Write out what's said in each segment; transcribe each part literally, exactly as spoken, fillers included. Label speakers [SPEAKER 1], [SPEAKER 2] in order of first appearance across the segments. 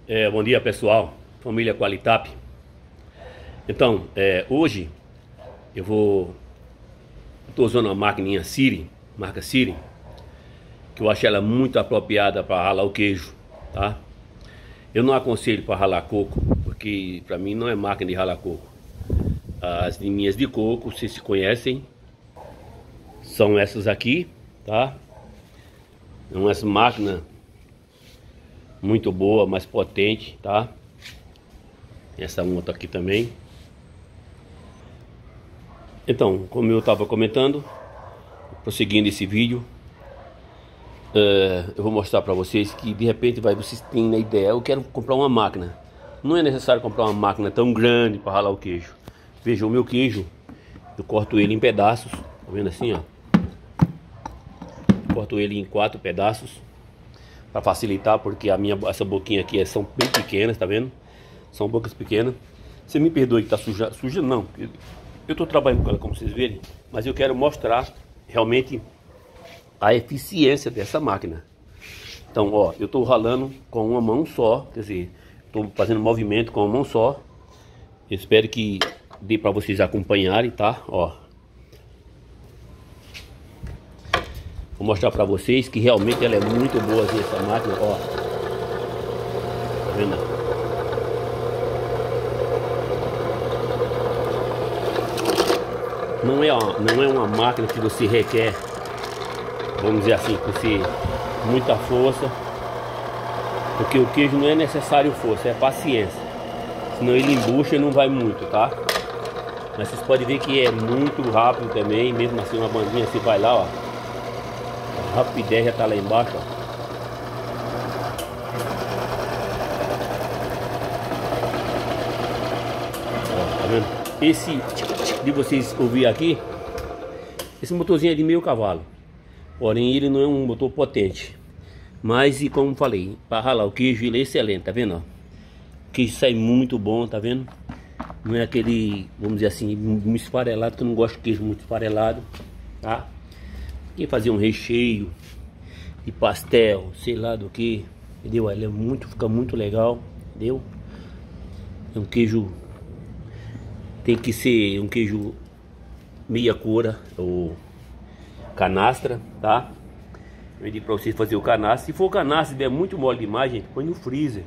[SPEAKER 1] É, bom dia pessoal, família Qualitap. Então, é, hoje eu vou estou usando uma maquininha Siri, marca Siri, que eu acho ela muito apropriada para ralar o queijo, tá? Eu não aconselho para ralar coco, porque para mim não é máquina de ralar coco. As linhas de coco, vocês se conhecem, são essas aqui, tá? É uma máquina muito boa, mais potente, tá? Essa outra aqui também. Então, como eu estava comentando, prosseguindo esse vídeo, uh, eu vou mostrar para vocês que de repente vai, vocês têm a ideia, eu quero comprar uma máquina. Não é necessário comprar uma máquina tão grande para ralar o queijo. Veja, o meu queijo, eu corto ele em pedaços, tá vendo assim, ó? Corto ele em quatro pedaços para facilitar, porque a minha essa boquinha aqui são bem pequenas, tá vendo? São bocas pequenas. Você me perdoe que tá suja, suja não. Eu, eu tô trabalhando com ela, como vocês verem, mas eu quero mostrar realmente a eficiência dessa máquina. Então, ó, eu tô ralando com uma mão só, quer dizer, tô fazendo movimento com uma mão só. Eu espero que dê para vocês acompanharem, tá? Ó, vou mostrar para vocês que realmente ela é muito boa assim, essa máquina, ó. Tá vendo? Não é, uma, não é uma máquina que você requer, vamos dizer assim, você muita força, porque o queijo não é necessário força, é paciência. Senão ele embucha e não vai muito, tá? Mas vocês podem ver que é muito rápido também, mesmo assim uma bandinha você vai lá, ó. A rapidez já tá lá embaixo, ó. Ó, tá vendo? Esse de vocês ouvir aqui, esse motorzinho é de meio cavalo, porém ele não é um motor potente, mas e como falei, para ralar o queijo ele é excelente, tá vendo? Ó? O queijo sai muito bom, tá vendo? Não é aquele, vamos dizer assim, muito esfarelado, que eu não gosto de queijo muito esfarelado, tá? E fazer um recheio de pastel, sei lá do que, entendeu? Ele é muito, fica muito legal, entendeu? É um queijo, tem que ser um queijo meia cura ou canastra, tá? Eu digo pra vocês fazer o canastra. Se for canastra e der muito mole demais, gente, põe no freezer.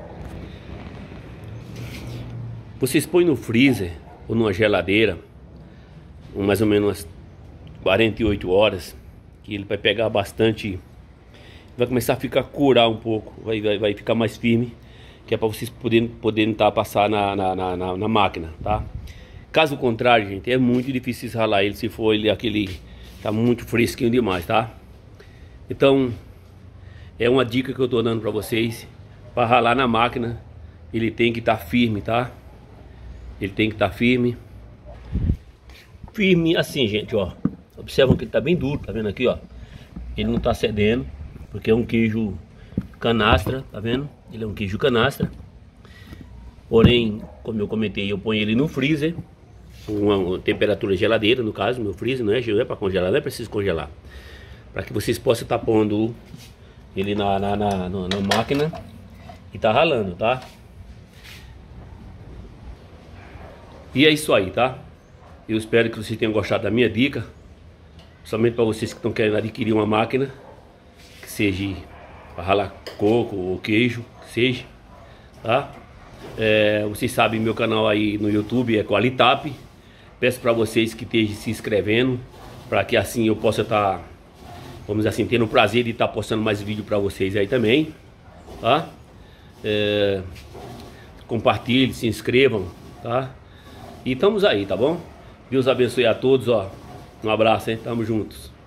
[SPEAKER 1] Vocês põem no freezer ou numa geladeira, mais ou menos umas quarenta e oito horas, que ele vai pegar bastante, vai começar a ficar curar um pouco, vai, vai, vai ficar mais firme, que é para vocês poderem poderem tá, passar na, na, na, na máquina, tá? Caso contrário, gente, é muito difícil ralar ele se for ele aquele, tá muito fresquinho demais, tá? Então, é uma dica que eu tô dando para vocês, para ralar na máquina, ele tem que estar tá firme, tá? Ele tem que estar tá firme, firme assim, gente, ó. Observam que ele tá bem duro, tá vendo aqui, ó? Ele não tá cedendo, porque é um queijo canastra, tá vendo? Ele é um queijo canastra. Porém, como eu comentei, eu ponho ele no freezer, uma, uma temperatura geladeira, no caso, meu freezer não é, não é para congelar, não é preciso congelar, para que vocês possam estar tá pondo ele na, na, na, na, na máquina e tá ralando, tá? E é isso aí, tá? Eu espero que vocês tenham gostado da minha dica, somente para vocês que estão querendo adquirir uma máquina que seja para ralar coco ou queijo, que seja, tá? É, vocês sabem, meu canal aí no YouTube é Qualitap. Peço para vocês que estejam se inscrevendo, para que assim eu possa estar, tá, vamos dizer assim, tendo o prazer de estar tá postando mais vídeo para vocês aí também, tá? É, compartilhem, se inscrevam, tá? E estamos aí, tá bom? Deus abençoe a todos, ó. Um abraço, hein? Tamo juntos.